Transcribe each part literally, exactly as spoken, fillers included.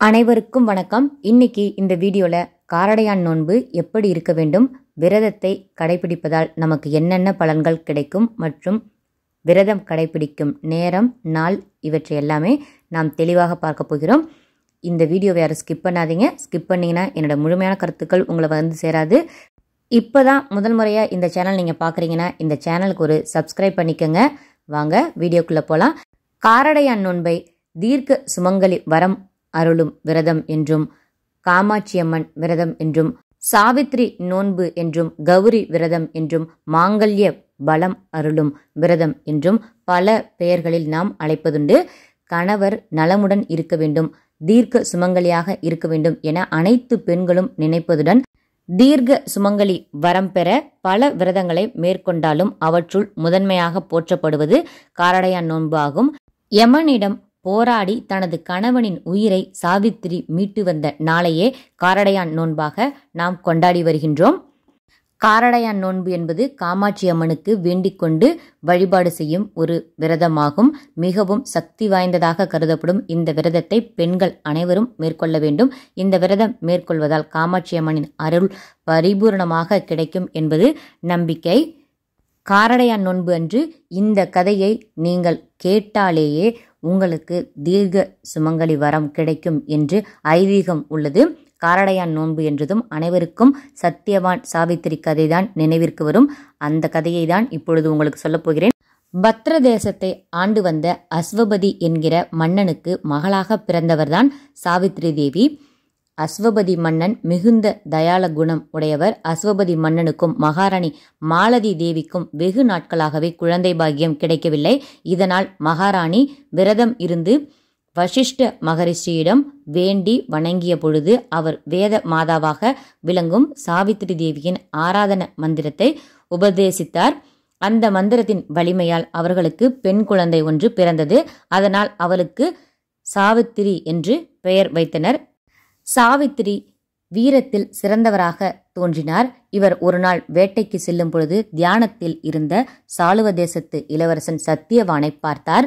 அனைவருக்கும் வணக்கம். இன்னைக்கு இந்த வீடியோல காரடையான் நோன்பு எப்படி இருக்க வேண்டும், விரதத்தை கடைபிடிப்பதால் நமக்கு என்னென்ன பலன்கள் கிடைக்கும் மற்றும் விரதம் கடைபிடிக்கும் நேரம், நாள் இவற்றை எல்லாமே நாம் தெளிவாக பார்க்க போகிறோம். இந்த வீடியோவை யாரும் ஸ்கிப் பண்ணாதீங்க. ஸ்கிப் பண்ணிங்கன்னா என்னோட முழுமையான கருத்துக்கள் உங்களை வந்து சேராது. இப்போ தான் முதல் முறையாக இந்த சேனல் நீங்கள் பார்க்குறீங்கன்னா இந்த சேனலுக்கு ஒரு சப்ஸ்கிரைப் பண்ணிக்கோங்க. வாங்க வீடியோக்குள்ளே போகலாம். காரடையான் நோன்பை தீர்க்க சுமங்கலி வரம் அருளும் விரதம் என்றும், காமாட்சியம்மன் விரதம் என்றும், சாவித்ரி நோன்பு என்றும், கௌரி விரதம் என்றும், மாங்கல்ய பலம் அருளும் விரதம் என்றும் பல பெயர்களில் நாம் அழைப்பதுண்டு. கணவர் நலமுடன் இருக்க வேண்டும், தீர்க்க சுமங்கலியாக இருக்க வேண்டும் என அனைத்து பெண்களும் நினைப்பதுடன் தீர்க்க சுமங்கலி வரம் பெற பல விரதங்களை மேற்கொண்டாலும் அவற்றுள் முதன்மையாக போற்றப்படுவது காரடையான் நோன்பு ஆகும். யமனிடம் போராடி தனது கணவனின் உயிரை சாவித்திரி மீட்டு வந்த நாளையே காரடையான் நோன்பாக நாம் கொண்டாடி வருகின்றோம். காரடையான் நோன்பு என்பது காமாட்சி அம்மனுக்கு வேண்டிக் கொண்டு வழிபாடு செய்யும் ஒரு விரதமாகும். மிகவும் சக்தி வாய்ந்ததாக கருதப்படும் இந்த விரதத்தை பெண்கள் அனைவரும் மேற்கொள்ள வேண்டும். இந்த விரதம் மேற்கொள்வதால் காமாட்சி அம்மனின் அருள் பரிபூர்ணமாக கிடைக்கும் என்பது நம்பிக்கை. காரடையான் நோன்பு அன்று இந்த கதையை நீங்கள் கேட்டாலேயே உங்களுக்கு தீர்க்க சுமங்கலி வரம் கிடைக்கும் என்று ஐதீகம் உள்ளது. காரடையான் நோன்பு என்றதும் அனைவருக்கும் சத்தியவான் சாவித்திரி கதைதான் நினைவிற்கு வரும். அந்த கதையை தான் இப்பொழுது உங்களுக்கு சொல்லப் போகிறேன். பத்ர தேசத்தை ஆண்டு வந்த அஸ்வபதி என்கிற மன்னனுக்கு மகளாக பிறந்தவர்தான் சாவித்ரி தேவி. அஸ்வபதி மன்னன் மிகுந்த தயால குணம் உடையவர். அஸ்வபதி மன்னனுக்கும் மகாராணி மாலதி தேவிக்கும் வெகு நாட்களாகவே குழந்தை பாக்கியம் கிடைக்கவில்லை. இதனால் மகாராணி விரதம் இருந்து வசிஷ்ட மகரிஷியிடம் வேண்டி வணங்கிய பொழுது அவர் வேத மாதாவாக விளங்கும் சாவித்ரி தேவியின் ஆராதன மந்திரத்தை உபதேசித்தார். அந்த மந்திரத்தின் வலிமையால் அவர்களுக்கு பெண் குழந்தை ஒன்று பிறந்தது. அதனால் அவளுக்கு சாவித்திரி என்று பெயர் வைத்தனர். சாவித்திரி வீரத்தில் சிறந்தவராக தோன்றினார். இவர் ஒரு நாள் வேட்டைக்கு செல்லும் பொழுது தியானத்தில் இருந்த சாளுவ தேசத்து இளவரசன் சத்தியவானை பார்த்தார்.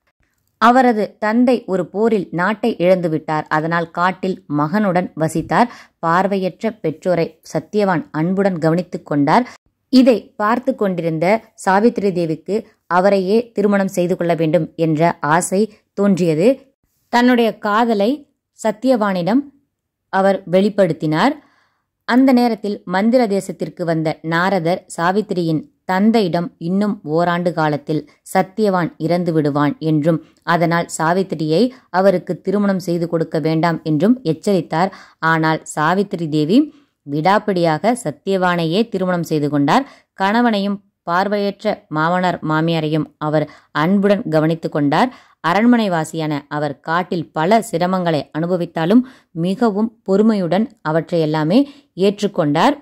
அவரது தந்தை ஒரு போரில் நாட்டை இழந்துவிட்டார். அதனால் காட்டில் மகனுடன் வசித்தார். பார்வையற்ற பெற்றோரை சத்தியவான் அன்புடன் கவனித்துக் கொண்டார். இதை பார்த்து கொண்டிருந்த சாவித்ரி தேவிக்கு அவரையே திருமணம் செய்து கொள்ள வேண்டும் என்ற ஆசை தோன்றியது. தன்னுடைய காதலை சத்தியவானிடம் அவர் வெளிப்படுத்தினார். அந்த நேரத்தில் மந்திர தேசத்திற்கு வந்த நாரதர் சாவித்திரியின் தந்தையிடம் இன்னும் ஓராண்டு காலத்தில் சத்தியவான் இறந்து விடுவான் என்றும் அதனால் சாவித்திரியை அவருக்கு திருமணம் செய்து கொடுக்க வேண்டாம் என்றும் எச்சரித்தார். ஆனால் சாவித்திரி தேவி விடாப்பிடியாக சத்தியவானையே திருமணம் செய்து கொண்டார். கணவனையும் பார்வையற்ற மாமனார் மாமியாரையும் அவர் அன்புடன் கவனித்து கொண்டார். அரண்மனைவாசியான அவர் காட்டில் பல சிரமங்களை அனுபவித்தாலும் மிகவும் பொறுமையுடன் அவற்றையெல்லாமே ஏற்றுக்கொண்டார்.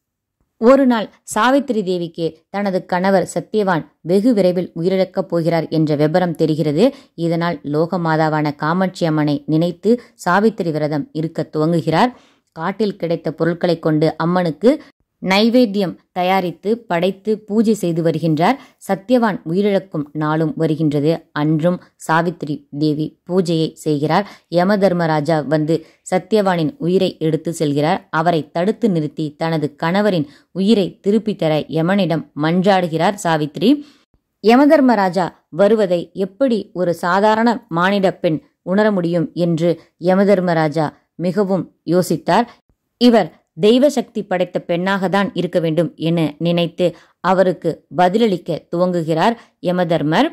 ஒரு நாள் சாவித்திரி தேவிக்கு தனது கணவர் சத்தியவான் வெகு விரைவில் உயிரிழக்கப் போகிறார் என்ற விபரம் தெரிகிறது. இதனால் லோகமாதாவான காமாட்சி அம்மனை நினைத்து சாவித்திரி விரதம் இருக்க துவங்குகிறார். காட்டில் கிடைத்த பொருட்களை கொண்டு அம்மனுக்கு நைவேத்தியம் தயாரித்து படைத்து பூஜை செய்து வருகின்றார். சத்தியவான் உயிரிழக்கும் நாளும் வருகின்றது. அன்றும் சாவித்திரி தேவி பூஜையை செய்கிறார். யம தர்மராஜா வந்து சத்தியவானின் உயிரை எடுத்து செல்கிறார். அவரை தடுத்து நிறுத்தி தனது கணவரின் உயிரை திருப்பி தர யமனிடம் மன்றாடுகிறார் சாவித்திரி. யமதர்மராஜா வருவதை எப்படி ஒரு சாதாரண மானிட பெண் உணர முடியும் என்று யமதர்மராஜா மிகவும் யோசித்தார். இவர் தெய்வ சக்தி படைத்த பெண்ணாக தான் இருக்க வேண்டும் என நினைத்து அவருக்கு பதிலளிக்க துவங்குகிறார் யமதர்மர்.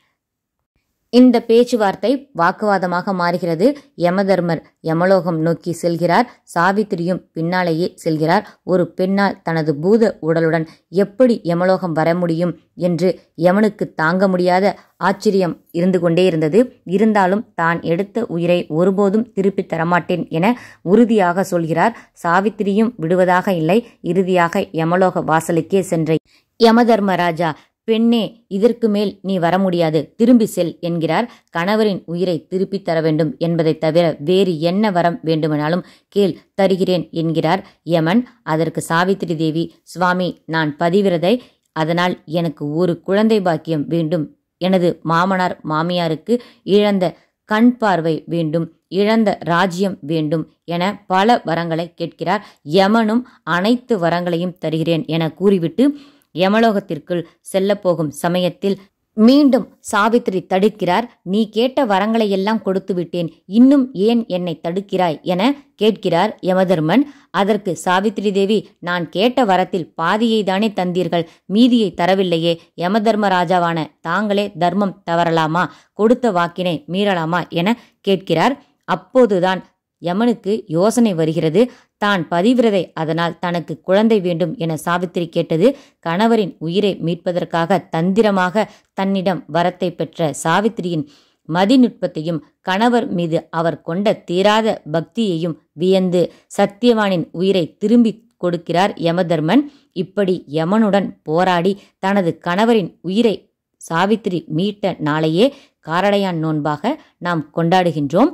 இந்த பேச்சுவார்த்தை வாக்குவாதமாக மாறுகிறது. யமதர்மர் யமலோகம் நோக்கி செல்கிறார். சாவித்திரியும் பின்னாலேயே செல்கிறார். ஒரு பெண்ணால் தனது பூத உடலுடன் எப்படி யமலோகம் வர முடியும் என்று யமனுக்கு தாங்க முடியாத ஆச்சரியம் இருந்து கொண்டே இருந்தது. இருந்தாலும் தான் எடுத்த உயிரை ஒருபோதும் திருப்பி தரமாட்டேன் என உறுதியாக சொல்கிறார். சாவித்திரியும் விடுவதாக இல்லை. இறுதியாக யமலோக வாசலுக்கே சென்ற யமதர்மராஜா, பெண்ணே, இதற்கு மேல் நீ வர முடியாது, திரும்பி செல் என்கிறார். கணவரின் உயிரை திருப்பி தர வேண்டும் என்பதை தவிர வேறு என்ன வரம் வேண்டுமானாலும் கேள், தருகிறேன் என்கிறார் யமன். அதற்கு சாவித்திரி தேவி, சுவாமி, நான் பதிவிரதை, அதனால் எனக்கு ஒரு குழந்தை பாக்கியம் வேண்டும். எனது மாமனார் மாமியாருக்கு இழந்த கண் பார்வை வேண்டும், இழந்த ராஜ்யம் வேண்டும் என பல வரங்களை கேட்கிறார். யமனும் அனைத்து வரங்களையும் தருகிறேன் என கூறிவிட்டு யமலோகத்திற்குள் செல்லப்போகும் சமயத்தில் மீண்டும் சாவித்திரி தடுக்கிறார். நீ கேட்ட வரங்களை எல்லாம் கொடுத்து விட்டேன், இன்னும் ஏன் என்னை தடுக்கிறாய் என கேட்கிறார் யமதர்மன். அதற்கு சாவித்திரி தேவி, நான் கேட்ட வரத்தில் பாதியை தானே தந்தீர்கள், மீதியை தரவில்லையே. யமதர்மராஜாவான தாங்களே தர்மம் தவறலாமா, கொடுத்த வாக்கினை மீறலாமா என கேட்கிறார். அப்போதுதான் யமனுக்கு யோசனை வருகிறது. தான் பதிவிரதை, அதனால் தனக்கு குழந்தை வேண்டும் என சாவித்திரி கேட்டது கணவரின் உயிரை மீட்பதற்காக தந்திரமாக தன்னிடம் வரத்தை பெற்ற சாவித்திரியின் மதிநுட்பத்தையும் கணவர் மீது அவர் கொண்ட தீராத பக்தியையும் வியந்து சத்தியவானின் உயிரை திரும்பி கொடுக்கிறார் யமதர்மன். இப்படி யமனுடன் போராடி தனது கணவரின் உயிரை சாவித்திரி மீட்ட நாளையே காரடையான் நோன்பாக நாம் கொண்டாடுகின்றோம்.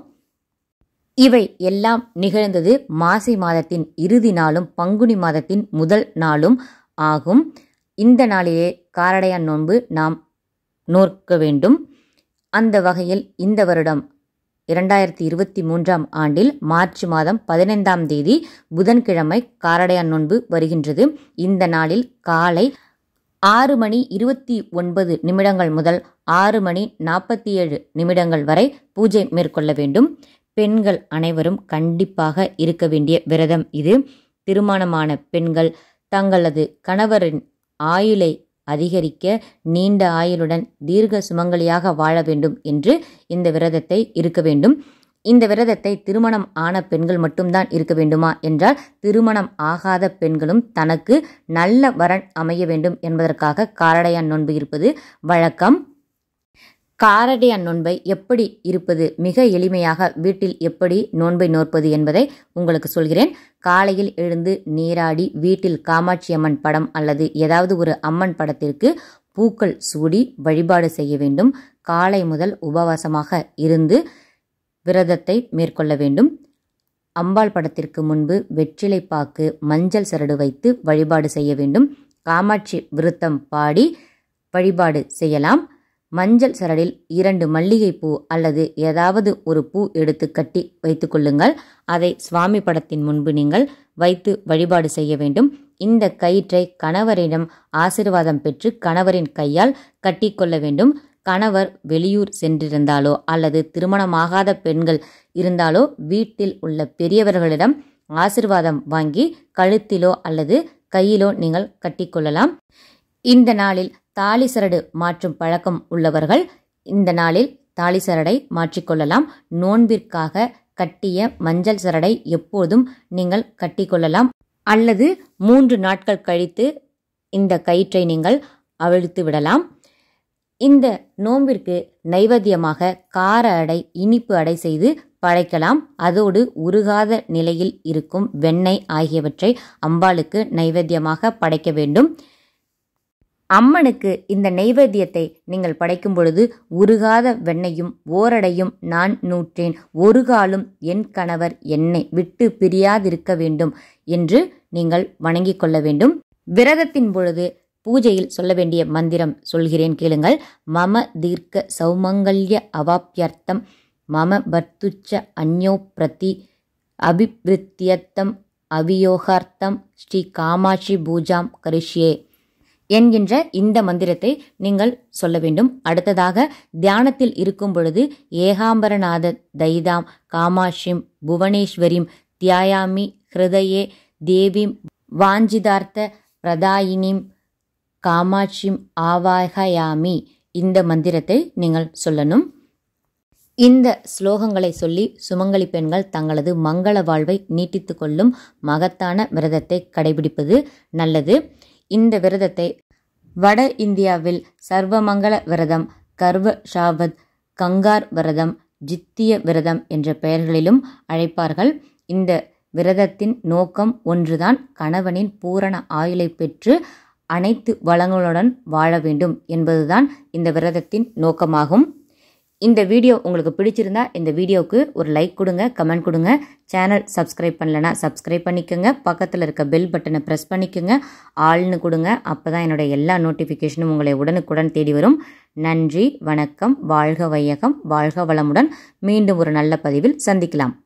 இவை எல்லாம் நிகழ்ந்தது மாசி மாதத்தின் இறுதி நாளும் பங்குனி மாதத்தின் முதல் நாளும் ஆகும். இந்த நாளிலே காரடையான் நோன்பு நாம் நோற்க வேண்டும். அந்த வகையில் இந்த வருடம் இரண்டாயிரத்தி இருபத்தி மூன்றாம் ஆண்டில் மார்ச் மாதம் பதினைந்தாம் தேதி புதன்கிழமை காரடையான் நோன்பு வருகின்றது. இந்த நாளில் காலை ஆறு மணி இருபத்தி ஒன்பது நிமிடங்கள் முதல் ஆறு மணி நாற்பத்தி ஏழு நிமிடங்கள் வரை பூஜை மேற்கொள்ள வேண்டும். பெண்கள் அனைவரும் கண்டிப்பாக இருக்க வேண்டிய விரதம் இது. திருமணமான பெண்கள் தங்களது கணவரின் ஆயுளை அதிகரிக்க, நீண்ட ஆயுளுடன் தீர்க்க சுமங்கலியாக வாழ வேண்டும் என்று இந்த விரதத்தை இருக்க வேண்டும். இந்த விரதத்தை திருமணம் ஆன பெண்கள் மட்டும்தான் இருக்க வேண்டுமா என்றால், திருமணம் ஆகாத பெண்களும் தனக்கு நல்ல வரன் அமைய வேண்டும் என்பதற்காக காரடையான் நோன்பு இருப்பது வழக்கம். காரடையான் நோன்பை எப்படி இருப்பது, மிக எளிமையாக வீட்டில் எப்படி நோன்பை நோற்பது என்பதை உங்களுக்கு சொல்கிறேன். காலையில் எழுந்து நீராடி வீட்டில் காமாட்சி அம்மன் படம் அல்லது ஏதாவது ஒரு அம்மன் படத்திற்கு பூக்கள் சூடி வழிபாடு செய்ய வேண்டும். காலை முதல் உபவாசமாக இருந்து விரதத்தை மேற்கொள்ள வேண்டும். அம்பாள் படத்திற்கு முன்பு வெற்றிலை பாக்கு, மஞ்சள் சரடு வைத்து வழிபாடு செய்ய வேண்டும். காமாட்சி விருத்தம் பாடி வழிபாடு செய்யலாம். மஞ்சள் சரடில் இரண்டு மல்லிகை பூ அல்லது ஏதாவது ஒரு பூ எடுத்து கட்டி வைத்து கொள்ளுங்கள். அதை சுவாமி படத்தின் முன்பு நீங்கள் வைத்து வழிபாடு செய்ய வேண்டும். இந்த கயிற்றை கணவரிடம் ஆசீர்வாதம் பெற்று கணவரின் கையால் கட்டிக்கொள்ள வேண்டும். கணவர் வெளியூர் சென்றிருந்தாலோ அல்லது திருமணமாகாத பெண்கள் இருந்தாலோ வீட்டில் உள்ள பெரியவர்களிடம் ஆசீர்வாதம் வாங்கி கழுத்திலோ அல்லது கையிலோ நீங்கள் கட்டிக்கொள்ளலாம். இந்த நாளில் தாலி சரடு மாற்றும் பழக்கம் உள்ளவர்கள் இந்த நாளில் தாலி சரடை மாற்றிக்கொள்ளலாம். நோன்பிற்காக கட்டிய மஞ்சள் சரடை எப்போதும் நீங்கள் கட்டிக்கொள்ளலாம். அல்லது மூன்று நாட்கள் கழித்து இந்த கயிற்றை நீங்கள் அவிழ்த்து விடலாம். இந்த நோன்பிற்கு நைவேத்தியமாக கார அடை, இனிப்பு அடை செய்து படைக்கலாம். அதோடு உருகாத நிலையில் இருக்கும் வெண்ணெய் ஆகியவற்றை அம்பாளுக்கு நைவேத்தியமாக படைக்க வேண்டும். அம்மனுக்கு இந்த நைவேத்தியத்தை நீங்கள் படைக்கும் பொழுது உருகாத வெண்ணையும் ஓரடையும் நான் நூற்றேன், ஒரு காலும் என் கணவர் என்னை விட்டு பிரியாதிருக்க வேண்டும் என்று நீங்கள் வணங்கிக் கொள்ள வேண்டும். விரதத்தின் பொழுது பூஜையில் சொல்ல வேண்டிய மந்திரம் சொல்கிறேன், கேளுங்கள். மம தீர்க்க சௌமங்கல்ய அவாப்யர்த்தம் மம பர்த்துச்ச அந்யோ பிரதி அபிப்ரித்தியத்தம் அவியோகார்த்தம் ஸ்ரீ காமாட்சி பூஜாம் கரிஷ்யே என்கின்ற இந்த மந்திரத்தை நீங்கள் சொல்ல வேண்டும். அடுத்ததாக தியானத்தில் இருக்கும் பொழுது ஏகாம்பரநாத தைதாம் காமாட்சிம் புவனேஸ்வரிம் தியாயாமி ஹிருதயே தேவீம் வாஞ்சிதார்த்த பிரதாயினிம் காமாட்சிம் ஆவாகயாமி இந்த மந்திரத்தை நீங்கள் சொல்லணும். இந்த ஸ்லோகங்களை சொல்லி சுமங்கலி பெண்கள் தங்களது மங்கள வாழ்வை நீட்டித்து கொள்ளும் மகத்தான விரதத்தை கடைபிடிப்பது நல்லது. இந்த விரதத்தை வட இந்தியாவில் சர்வமங்கள விரதம், கர்வ ஷாவத், கங்கார் விரதம், ஜித்திய விரதம் என்ற பெயர்களிலும் அழைப்பார்கள். இந்த விரதத்தின் நோக்கம் ஒன்றுதான், கணவனின் பூரண ஆயுளை பெற்று அனைத்து வளங்களுடன் வாழ வேண்டும் என்பதுதான் இந்த விரதத்தின் நோக்கமாகும். இந்த வீடியோ உங்களுக்கு பிடிச்சிருந்தா இந்த வீடியோவுக்கு ஒரு லைக் கொடுங்க, கமெண்ட் கொடுங்க. சேனல் சப்ஸ்கிரைப் பண்ணலனா சப்ஸ்கிரைப் பண்ணிக்கோங்க. பக்கத்தில் இருக்க பெல் பட்டனை ப்ரெஸ் பண்ணிக்கோங்க. ஆள்னு கொடுங்க. அப்போ தான் என்னுடைய எல்லா நோட்டிஃபிகேஷனும் உங்களை உடனுக்குடன் தேடி வரும். நன்றி, வணக்கம், வாழ்க வையகம், வாழ்க வளமுடன். மீண்டும் ஒரு நல்ல பதிவில் சந்திக்கலாம்.